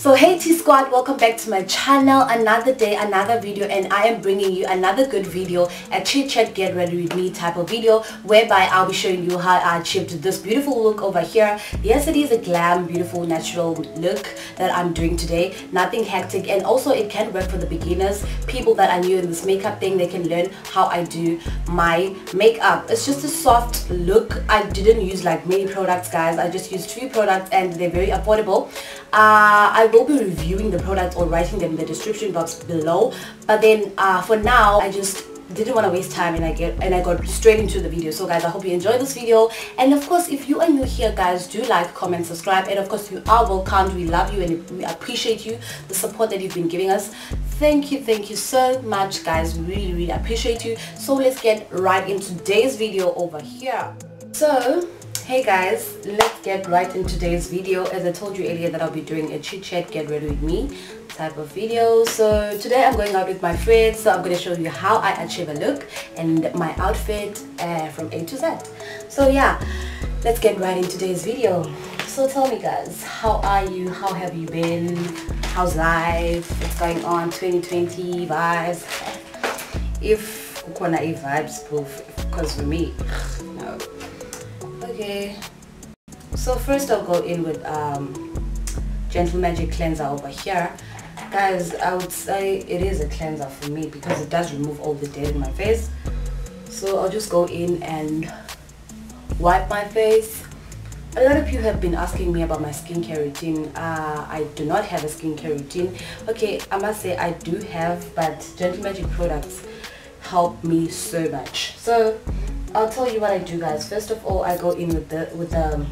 So hey T Squad, welcome back to my channel. Another day, another video, and I am bringing you another good video, a chit chat get ready with me type of video, whereby I'll be showing you how I achieved this beautiful look over here. Yes, it is a glam, beautiful, natural look that I'm doing today. Nothing hectic, and also it can work for the beginners, people that are new in this makeup thing. They can learn how I do my makeup. It's just a soft look. I didn't use like many products, guys. I just used 2 products and they're very affordable. I will be reviewing the products or writing them in the description box below, but then for now I just didn't want to waste time and I got straight into the video. So guys, I hope you enjoy this video, and of course if you are new here, guys, do like, comment, subscribe, and of course you are welcome. We love you and we appreciate you, the support that you've been giving us. Thank you so much, guys. We really appreciate you. So let's get right into today's video over here. So hey guys, let's get right into today's video. As I told you earlier that I'll be doing a chit chat get ready with me type of video. So today I'm going out with my friends, so I'm going to show you how I achieve a look and my outfit from A to Z. So yeah, let's get right into today's video. So tell me guys, how are you? How have you been? How's life? What's going on? 2020 vibes? If ukona vibes proof, because for me, no. Okay, so first I'll go in with Gentle Magic cleanser over here. Guys, I would say it is a cleanser for me because it does remove all the dead in my face. So I'll just go in and wipe my face. A lot of you have been asking me about my skincare routine. I do not have a skincare routine. Okay, I must say I do have, but Gentle Magic products help me so much. So I'll tell you what I do, guys. First of all, I go in with the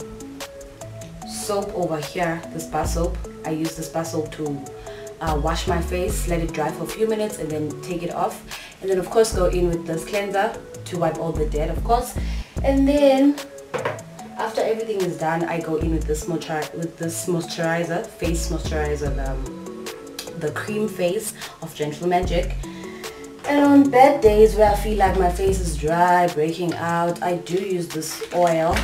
soap over here, this bar soap. I use this bar soap to wash my face, let it dry for a few minutes, and then take it off. And then of course go in with this cleanser to wipe all the dead, of course. And then after everything is done, I go in with this moisturizer, face moisturizer, the cream face of Gentle Magic. And on bad days where I feel like my face is dry, breaking out, I do use this oil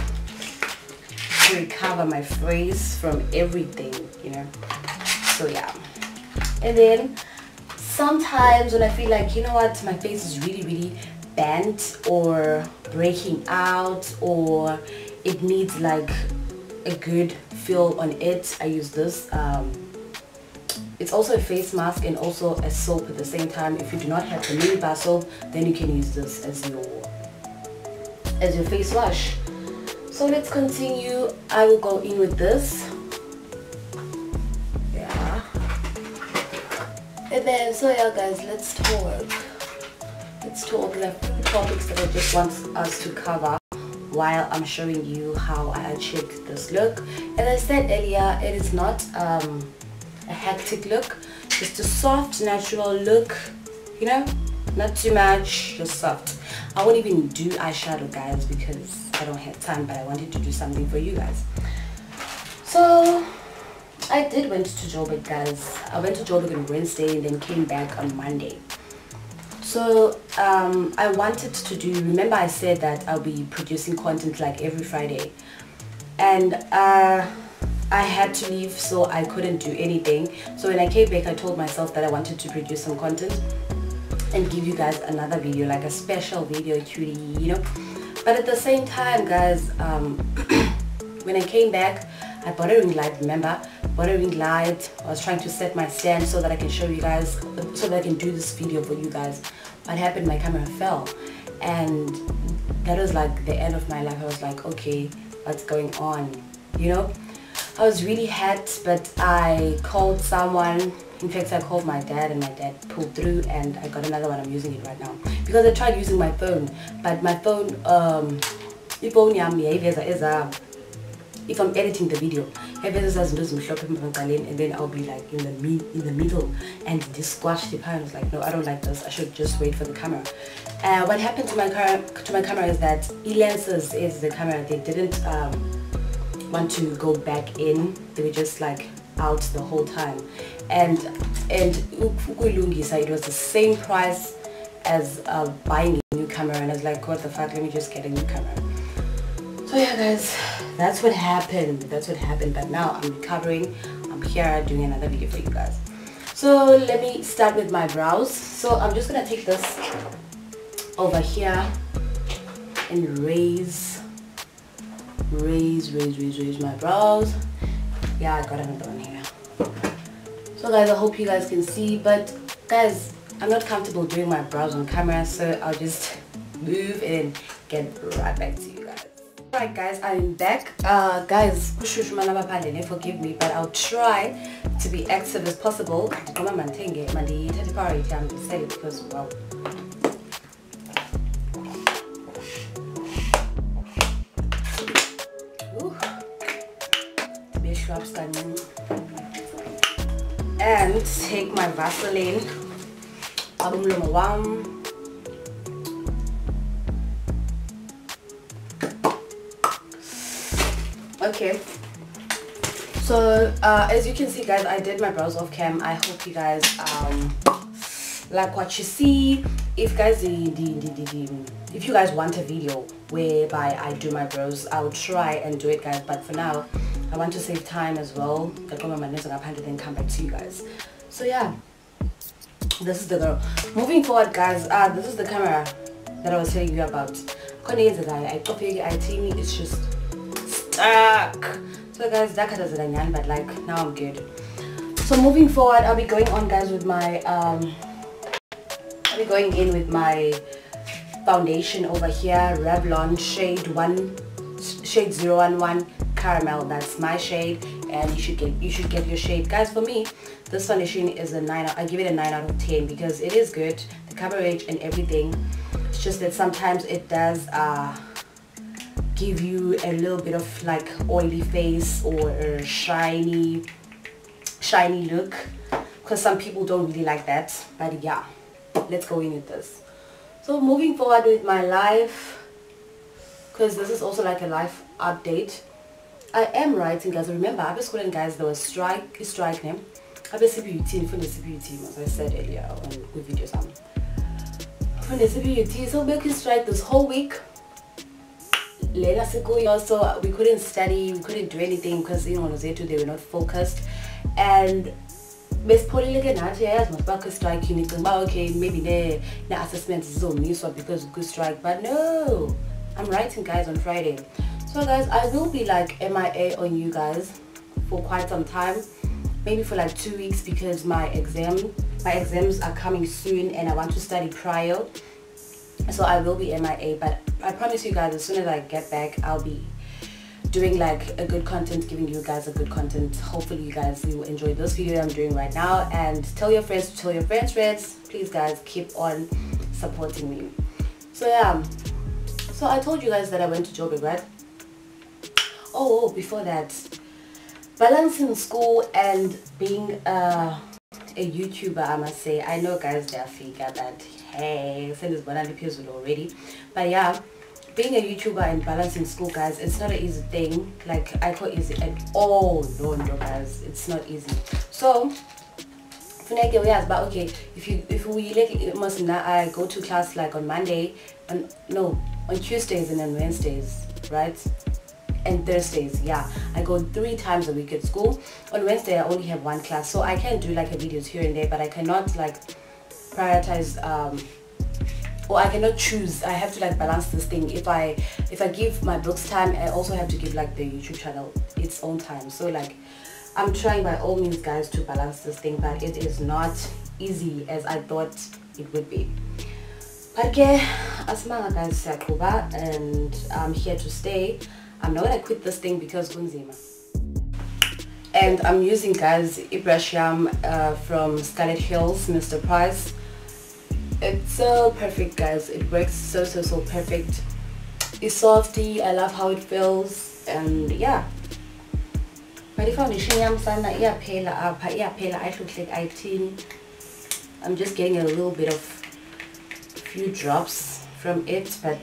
to recover my face from everything, you know. So yeah. And then sometimes when I feel like, you know what, my face is really bent or breaking out, or it needs like a good feel on it, I use this. It's also a face mask and also a soap at the same time. If you do not have the mini bar soap, then you can use this as your face wash. So let's continue. I will go in with this. Yeah. And then, so yeah guys, let's talk. There are 2 topics that I just want us to cover while I'm showing you how I achieved this look. As I said earlier, it is not a hectic look, just a soft natural look, you know, not too much, just soft. I won't even do eyeshadow, guys, because I don't have time, but I wanted to do something for you guys. So I went to Joburg, guys. I went to Joburg on Wednesday and then came back on Monday. So I wanted to do, remember I said that I'll be producing content like every Friday, and I had to leave, so I couldn't do anything. So when I came back, I told myself that I wanted to produce some content and give you guys another video, like a special video, cutie, you know. But at the same time, guys, when I came back, I bought a ring light. Remember, bought a ring light. I was trying to set my stand so that I can show you guys, so that I can do this video for you guys. What happened? My camera fell, and that was like the end of my life. I was like, okay, what's going on, you know. I was really hurt, but I called someone. In fact, I called my dad, and my dad pulled through, and I got another one. I'm using it right now because I tried using my phone, but my phone, if I'm editing the video, and then I'll be like in the middle, and this squash the parent was like, no, I don't like this. I should just wait for the camera. What happened to my camera is that e-lenses is the camera. They didn't want to go back in. They were just like out the whole time, and it was the same price as buying a new camera, and I was like, what the fuck, let me just get a new camera. So yeah guys, that's what happened. But now I'm recovering. I'm I'm here doing another video for you guys. So let me start with my brows. So I'm just gonna take this over here and raise my brows. Yeah, I got another one here. So guys, I hope you guys can see, but guys, I'm not comfortable doing my brows on camera, so I'll just move and get right back to you guys. Alright guys, I'm back. Guys, forgive me, but I'll try to be active as possible. I'm just saying because wow. And take my Vaseline. Okay, so as you can see guys, I did my brows off cam. I hope you guys like what you see. If guys if you guys want a video whereby I do my brows, I'll try and do it guys, but for now I want to save time as well. Then come back to you guys. So yeah, this is the girl. Moving forward guys, this is the camera that I was telling you about. It's just stuck. So guys, that cut is but like now I'm good. So moving forward, I'll be going on guys with my I'll be going in with my foundation over here, Revlon shade 011 caramel. That's my shade, and you should get your shade guys. For me, this foundation is a 9. I give it a 9 out of 10 because it is good, the coverage and everything. It's just that sometimes it does give you a little bit of like oily face or a shiny look, because some people don't really like that. But yeah, let's go in with this. So moving forward with my life, because this is also like a life update. I am writing guys. Remember, I was calling guys, there was strike name. I was CBUT for the CBUT as I said earlier on good videos for the CBUT. So making strike this whole week. So we couldn't study, we couldn't do anything because they were not focused. And strike, okay, maybe the assessment is only so because of good strike, but no, I'm writing guys on Friday. So guys, I will be like MIA on you guys for quite some time, maybe for like 2 weeks, because my exams are coming soon and I want to study prior. So I will be MIA, but I promise you guys, as soon as I get back, I'll be doing like a good content, giving you guys a good content. Hopefully you guys will enjoy this video I'm doing right now, and tell your friends, please guys, keep on supporting me. So yeah, so I told you guys that I went to Joburg, right? Oh, before that, balancing school and being a YouTuber, I must say. I know guys, they figure that hey, send this banana pills already, but yeah, being a YouTuber and balancing school guys, it's not an easy thing. Like I call easy at all. No guys, it's not easy. So but okay, if we like must not, I go to class like on Monday, on Tuesdays and then Wednesdays, right? And Thursdays. Yeah, I go 3 times a week at school. On Wednesday I only have 1 class, so I can do like a videos here and there, but I cannot like prioritize or I cannot choose. I have to like balance this thing. If I give my books time, I also have to give like the YouTube channel its own time. So like I'm trying by all means guys to balance this thing, but it is not easy as I thought it would be. But okay, asmanga guys, Sakuba, and I'm here to stay. I'm not gonna quit this thing because kunzima. And I'm using guys Ibrahim from Scarlet Hills, Mr. Price. It's so perfect guys, it works so perfect. It's softy, I love how it feels, and yeah. But if I'm I'm just getting a little bit of few drops from it, but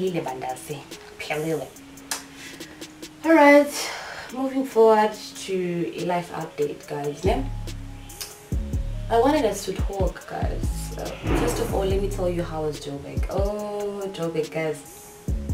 alright, moving forward to a life update guys. I wanted us to talk guys. First of all, let me tell you how was Joburg. Oh, Joburg guys.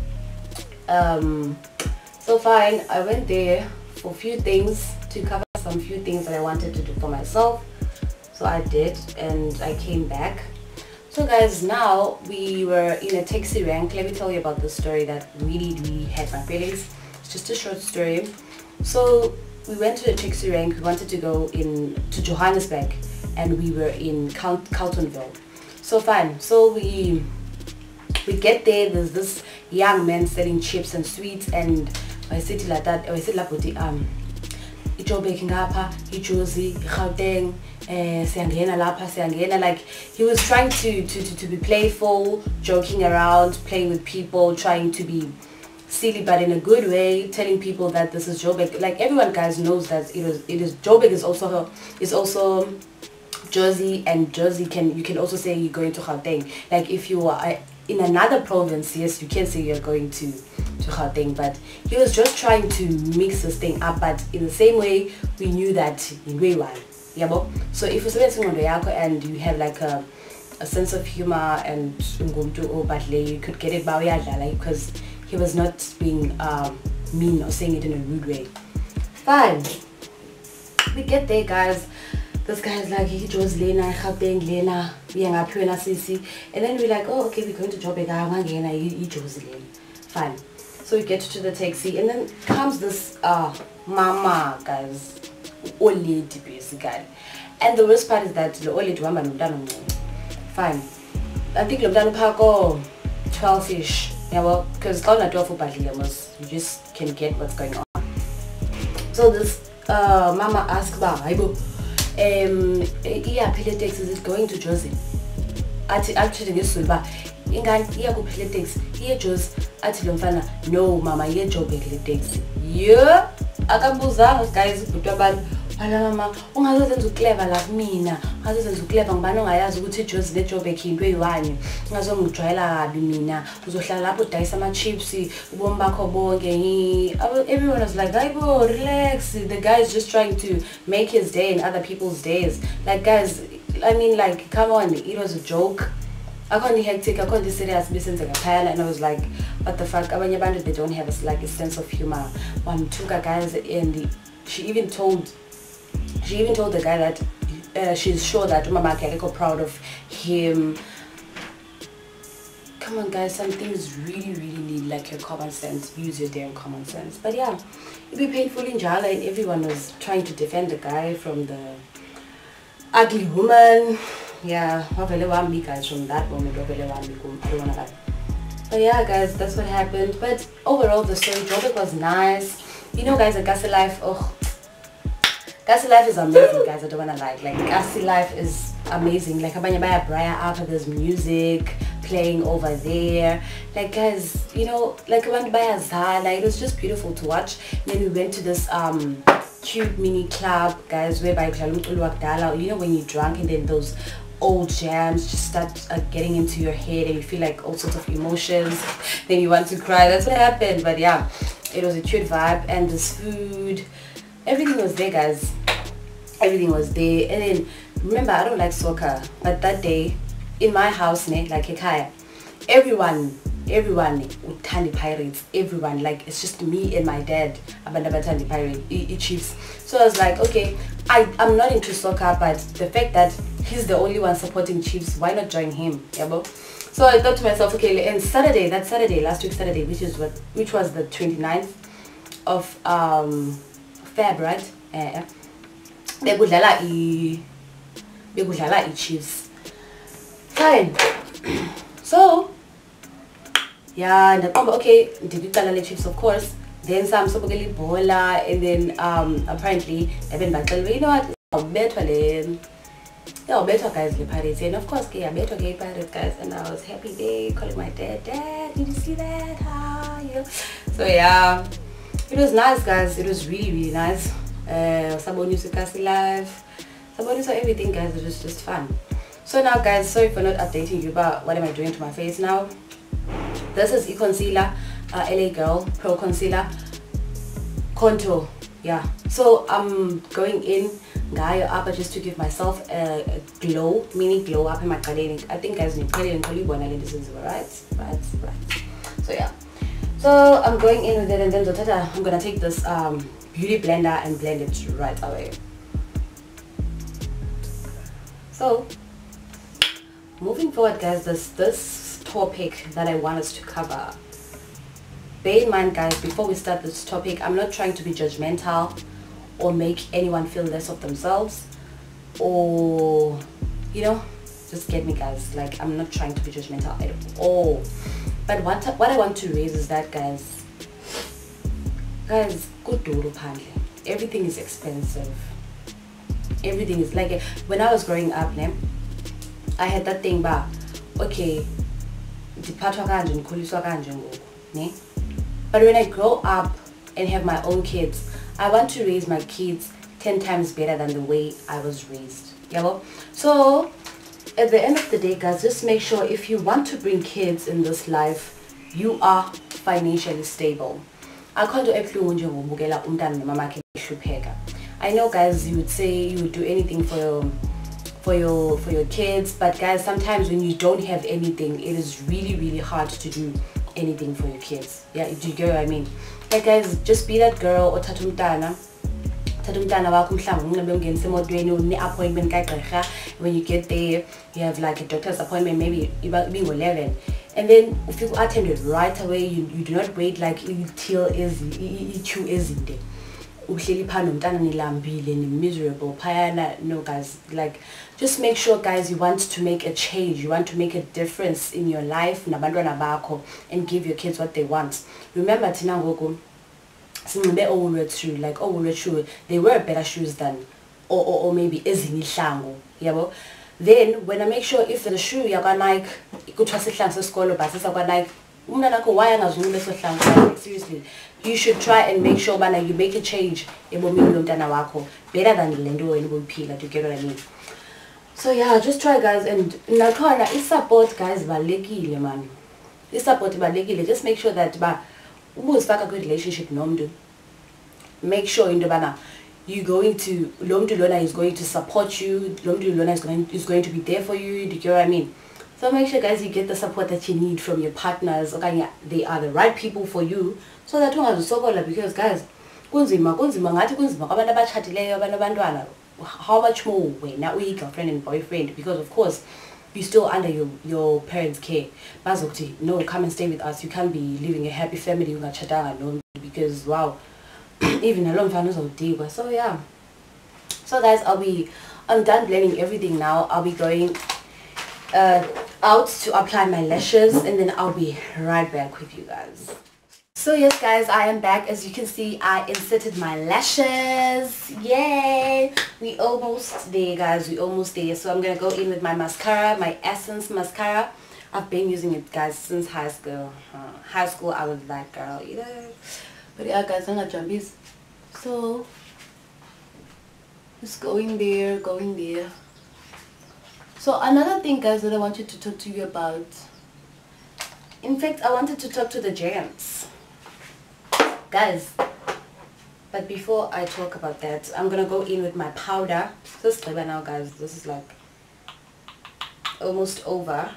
So fine, I went there for a few things to cover some few things that I wanted to do for myself. So I did, and I came back. So guys, now we were in a taxi rank. Let me tell you about this story that really had my feelings. It's just a short story. So we went to the taxi rank. We wanted to go to Johannesburg, and we were in Carltonville. So fine. So we get there. There's this young man selling chips and sweets, and I said like that. I said like Joburg ngapha, iJozi, Gauteng, siyangena lapha, siyangena. Like he was trying to be playful, joking around, playing with people, trying to be silly but in a good way, telling people that this is Joburg. Like everyone guys knows that it is Joburg is also Jersey, and Jersey you can also say you're going to Gauteng. Like if you are in another province, yes, you can say you're going to Gauteng, but he was just trying to mix this thing up. But in the same way, we knew that in way one, yeah. So if you're and you have like a sense of humor and you could get it because he was not being mean or saying it in a rude way. Fine, we get there, guys. This guy is like, he chose Lena, Gauteng, Lena, CC, and then we're like, oh, okay, we're going to Joburg. He chose Lena. Fine. So we get to the taxi, and then comes this mama, guys, old lady basically. And the worst part is that the old lady fine. I think Lomdano 12ish. Yeah, well, because it's not 12 for you just can get what's going on. So this mama asked about taxi is going to Jersey. Actually this will ingani taxi Jersey. No mama, Joburg taxi. Yeah, akambuza guys abantu mama ungazozenza uclever like mina, ungazozenza uclever ngibani ongayazi ukuthi iJozi neJoburg into eyi1, ungazongijwayela kabi mina, uzohlala lapho udayisa ama chips ubomi bakho bonke. Everyone was like, "Hayibo, relax." The guy is just trying to make his day in other people's days. Like guys, I mean, like, come on, it was a joke. I can't be hectic, I can't be serious, and I was like, what the fuck? They don't have a sense of humor. One tuka guys, and she even told the guy that she's sure that Mama Kereko proud of him. Come on guys, some things really need like your common sense. Use your damn common sense. But yeah, it'd be painful in Jala, and everyone was trying to defend the guy from the ugly woman. Yeah, guys, from that moment, I don't wanna lie. But yeah guys, that's what happened. But overall the story, Joburg was nice. You know guys, the Gassy life, oh, Gassy life is amazing guys, I don't wanna lie. Like Gassy life is amazing. Like Abanya Briar after there's music playing over there. Like guys, you know, like Zala, it was just beautiful to watch. Then we went to this cute mini club guys, whereby you know when you're drunk and then those old jams just start getting into your head and you feel like all sorts of emotions, then you want to cry. That's what happened. But yeah, it was a cute vibe, and this food, everything was there guys, everything was there. And then remember, I don't like soccer, but that day in my house, like everyone Uthandi Pirates, everyone, like it's just me and my dad Abandabatan Pirate Chiefs. So I was like, okay, I'm not into soccer, but the fact that he's the only one supporting Chiefs, why not join him? Yeah, bro. So I thought to myself, okay, and last week Saturday, which was the 29th of Feb, right? Begudlala Chiefs. Fine. So yeah, okay, did you tell the Chiefs, of course. Then some sobogeli bola, and then apparently they've been battle. You know what? Better guys, the Pirates, and of course, better gay Pirates guys. And I was happy day calling my dad, did you see that? Yeah. So yeah, it was nice guys. It was really nice. Somebody used to cast live. Somebody saw everything guys. It was just fun. So now guys, sorry for not updating you about what am I doing to my face now. This is e.t.c L.A Girl Pro Concealer Contour. Yeah, so I'm going in Gaia upper just to give myself a glow, mini glow up in my clinic. I think guys need credit and right. So yeah, so I'm going in with it, and then I'm gonna take this beauty blender and blend it right away. So moving forward, guys, this topic that I want us to cover. Bear in mind, guys, before we start this topic, I'm not trying to be judgmental or make anyone feel less of themselves, or you know, just get me, guys. Like, I'm not trying to be judgmental at all. But what I want to raise is that, guys, good duro pandle. Everything is expensive. Everything is like, when I was growing up, I had that thing ba, okay, ndiphathwa kanje ndikhuliswa kanje ngoku, ne? But when I grow up and have my own kids, I want to raise my kids 10 times better than the way I was raised. Yeah, so at the end of the day, guys, just make sure if you want to bring kids in this life, you are financially stable. I can't do I know, guys, you would say you would do anything for your kids, but guys, sometimes when you don't have anything, it is really hard to do anything for your kids. Yeah, do you get what I mean? Like, guys, just be that girl or tatumtana wakho mhlawumbe ungenise emotweni une appointment kagqirha. When you get there, you have like a doctor's appointment, maybe even 11, and then if you attend it right away, you do not wait like till i-queue ezinde uhleli phana nomntana nilambile ni miserable phayana. No, guys, like, just make sure, guys, you want to make a change, you want to make a difference in your life nabantwana bakho and give your kids what they want. Remember, thina ngoku sinxibe Woolworths shoes, like Woolworths shoes, they wear better shoes than or maybe ezinye ihlangu, yabo. Then when I make sure if the shoe yakwa Nike ikuthiwa sihlangu sesikolo but sisakwa Nike, umntana wakho why angazinxibe eso hlangu? Like, seriously, you should try and make sure bana you make a change ebomini lomntana wakho better than le nto wena ubuyiphila. Do you get what I mean? So yeah, just try, guys. And nakhona i-support, guys, balekile, man. I-support balekile. Just make sure that ubuzifaka good relationship nomntu, make sure into bana you going to lomntu lona is going to support you, lomntu lona is going to be there for you. Do you get what I mean? So make sure, guys, you get the support that you need from your partners. Okay, they are the right people for you, so that ungazusokola. Because, guys, kunzima ngathi kunzima kwabantu abatshatileyo abanabantwana. How much more when now we girlfriend and boyfriend, because of course you're still under your parents' care. Bazokti, no, come and stay with us. You can't be living a happy family because wow, even a long time is deeper. So yeah. So guys, I'm done blending everything now. I'll be going out to apply my lashes, and then I'll be right back with you guys. So yes, guys, I am back. As you can see, I inserted my lashes. Yay! We almost there, guys. We almost there. So I'm gonna go in with my mascara, my Essence mascara. I've been using it, guys, since high school. High school, I was that girl, you know. But yeah, guys, I'm not jumpies. So just going there, going there. So another thing, guys, that I wanted to talk to you about. In fact, I wanted to talk to the gents, guys. But before I talk about that, I'm gonna go in with my powder. This is now, guys. This is like almost over.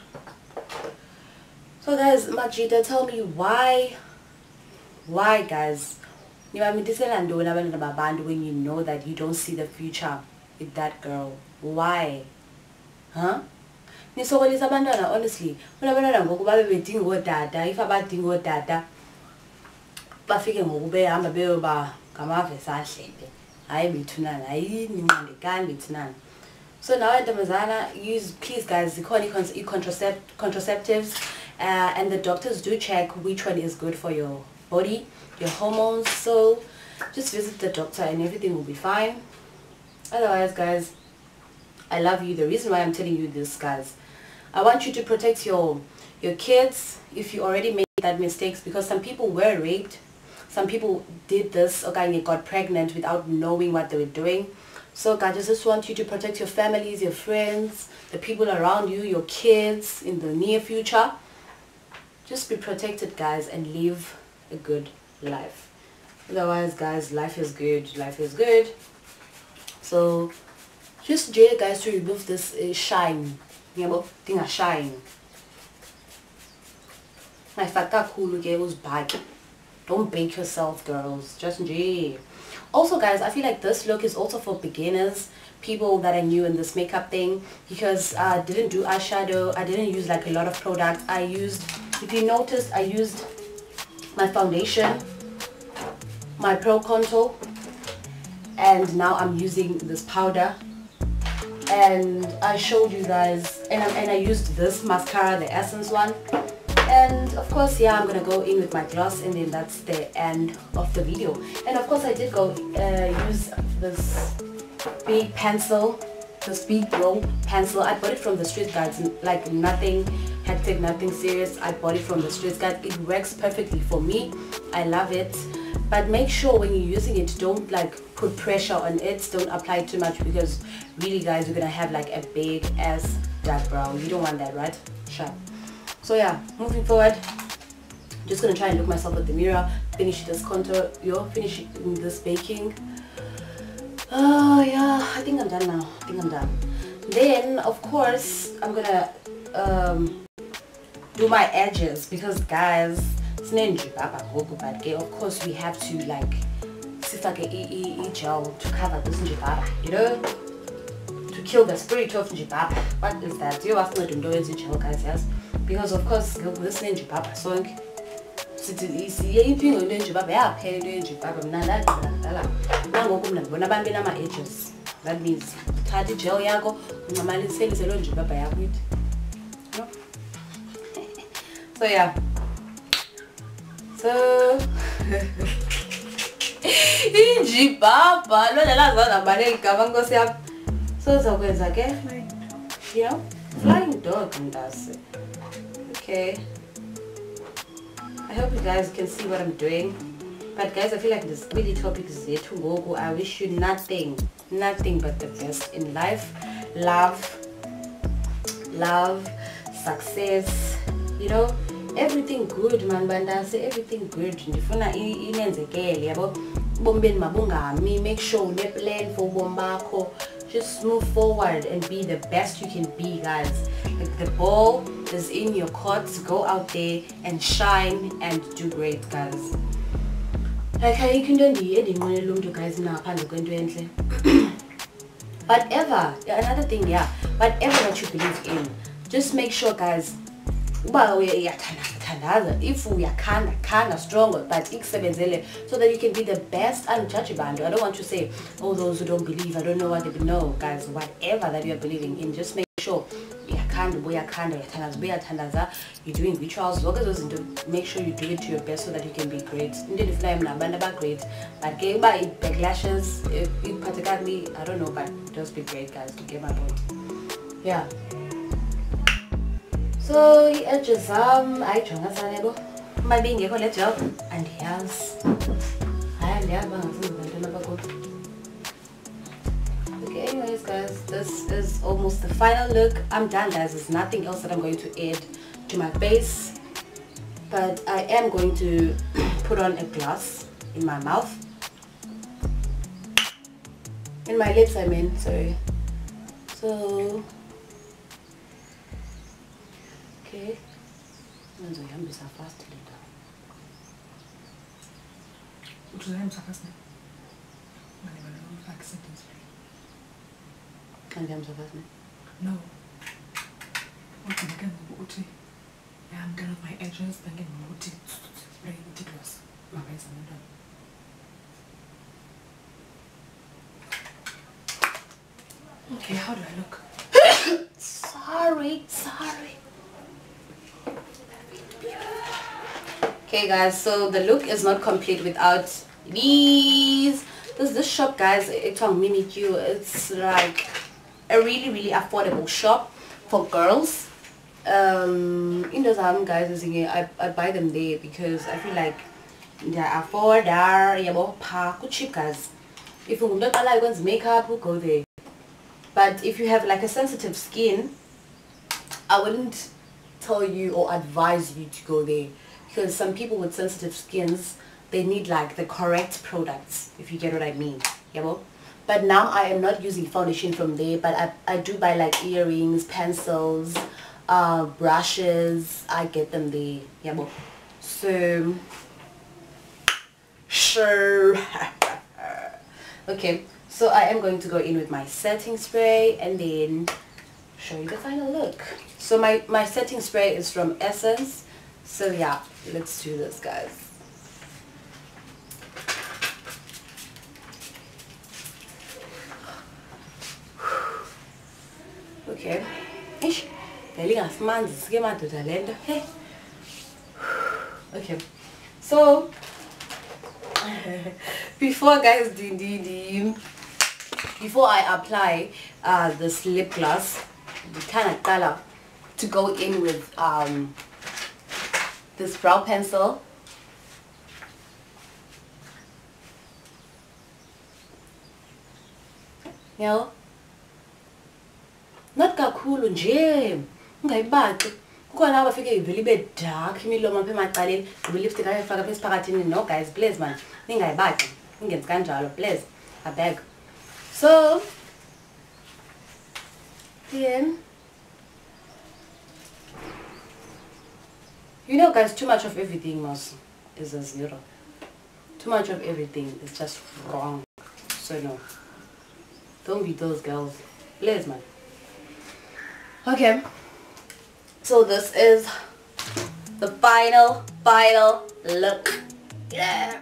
So guys, Majida, tell me why, guys, when you know that you don't see the future with that girl? Why? Huh? Nisokolisa abantwana, honestly. Abantwana ngoku babe bedinga ootata, if abadinga ootata bafike ngoku behamba beyoba ngamavesi ahlebe. Hayi bethunana, hayi ninqandekani bethunana. So now ntombazana, please, guys, contraceptives, and the doctors do check which one is good for your body, your hormones. So just visit the doctor and everything will be fine. Otherwise, guys, I love you. The reason why I'm telling you this, guys, I want you to protect your kids if you already made that mistakes, because some people were raped, some people did this, okay, and they got pregnant without knowing what they were doing. So guys, I just want you to protect your families, your friends, the people around you, your kids in the near future. Just be protected, guys, and live a good life. Otherwise, guys, life is good. Life is good. So just try, guys, to remove this shine. You know, thing a shine. My fat cool was bad. Don't bake yourself, girls. Just enjoy. Also guys, I feel like this look is also for beginners, people that are new in this makeup thing, because I didn't do eyeshadow, I didn't use like a lot of products. I used, if you noticed, I used my foundation, my Pro Contour, and now I'm using this powder. And I showed you guys, and I used this mascara, the Essence one. And of course, yeah, I'm gonna go in with my gloss, and then that's the end of the video. And of course I did go use this big pencil, this big roll pencil. I bought it from the Street Guides, like nothing hectic, nothing serious. I bought it from the Street Guide. It works perfectly for me. I love it. But make sure when you're using it, don't like put pressure on it, don't apply too much, because really guys, you're gonna have like a big ass dark brow. You don't want that, right? Sure. So yeah, moving forward, just gonna try and look myself at the mirror, finish this contour, finish this baking. Oh yeah, I think I'm done now. I think I'm done. Then of course I'm gonna do my edges, because guys, but of course we have to like like a gel to cover this njibaba, you know, to kill the spirit of njibaba. What is that? You ask me to do it gel, guys, yes, because of course this njibaba song edges. That means thatha gel yakho unqamalisele lo njibaba yakho, you know. So yeah, so injibaba lona lazana bale igama nkosi yami. So uzokwenza ke, you know, flying dog ngase. Okay, I hope you guys can see what I'm doing. But guys, I feel like this really topic is there to go. I wish you nothing but the best in life. Love, success, you know, everything good, man. Bandase, everything good. Ndifuna inenzekele yabo. Bombeni mabungami. Make sure you plan for bombako. Just move forward and be the best you can be, guys. Like, the ball is in your court. Go out there and shine and do great, guys. Like I can do the guys now, whatever, another thing, yeah, whatever that you believe in, just make sure, guys, if we are kind of stronger, but so that you can be the best untouchable. I don't want to say, oh, those who don't believe, I don't know what they know, guys. Whatever that you are believing in, just make sure you're doing rituals, make sure you do it to your best so that you can be great. Great, but backlashes, particularly, I don't know, but just be great, guys, to get my point. Yeah. So edges I jonga sanebo maybe ngekho le gel and yes, okay, anyways guys, this is almost the final look. I'm done, guys. There's nothing else that I'm going to add to my face, but I am going to put on a gloss in my mouth, in my lips I mean, sorry. So okay, ngizoyihambisa fast later. Uzoyihambisa fast now? Like sentence play. Ngihambisa fast now? No. Yeah, I'm done with my edges. I'm getting spray Lipgloss. Okay, how do I look? Sorry. Okay guys, so the look is not complete without these. This shop, guys, it's on Mimikyu. It's like a really affordable shop for girls. In those guys, I buy them there because I feel like they are affordable, cheap, guys. If you don't like makeup, we'll go there. But if you have like a sensitive skin, I wouldn't tell you or advise you to go there, because some people with sensitive skins, they need like the correct products, if you get what I mean. Yeah, but now I am not using foundation from there, but I do buy like earrings, pencils, brushes. I get them there. Yeah, so sure. Okay, so I am going to go in with my setting spray and then show you the final look. So my setting spray is from Essence. So yeah, let's do this, guys. Okay. Okay. So before I apply this lip gloss, the kind of color to go in with this brow pencil. You know, not kakhulu nje ungayibaqi kukhona abafike ivele ibe dark imilomo apha emaqaleni ube lipstick ayifaka apha esiphakathini. No guys, please man, ningayibaqi, ningenzi kanjalo please, I beg. So then, you know guys, too much of everything is a zero. Too much of everything is just wrong. So no, don't be those girls, please man. Okay, so this is the final look. Yeah.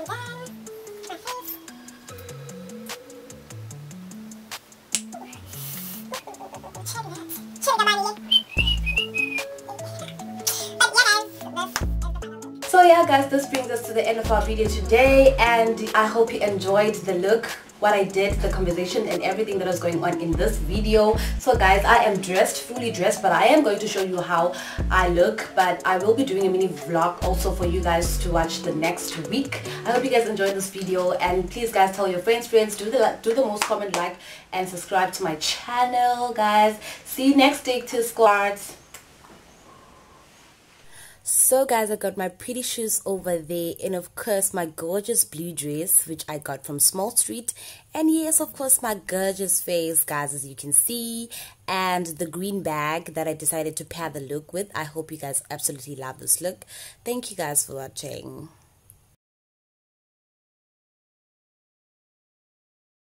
So yeah guys, this brings us to the end of our video today, and I hope you enjoyed the look, what I did, the conversation and everything that was going on in this video. So guys, I am dressed, fully dressed, but I am going to show you how I look, but I will be doing a mini vlog also for you guys to watch the next week. I hope you guys enjoyed this video, and please guys, tell your friends, do the most, comment, like and subscribe to my channel guys. See you next week to squads. So guys, I got my pretty shoes over there, and of course my gorgeous blue dress which I got from Small Street, and yes, of course my gorgeous face guys, as you can see, and the green bag that I decided to pair the look with. I hope you guys absolutely love this look. Thank you guys for watching.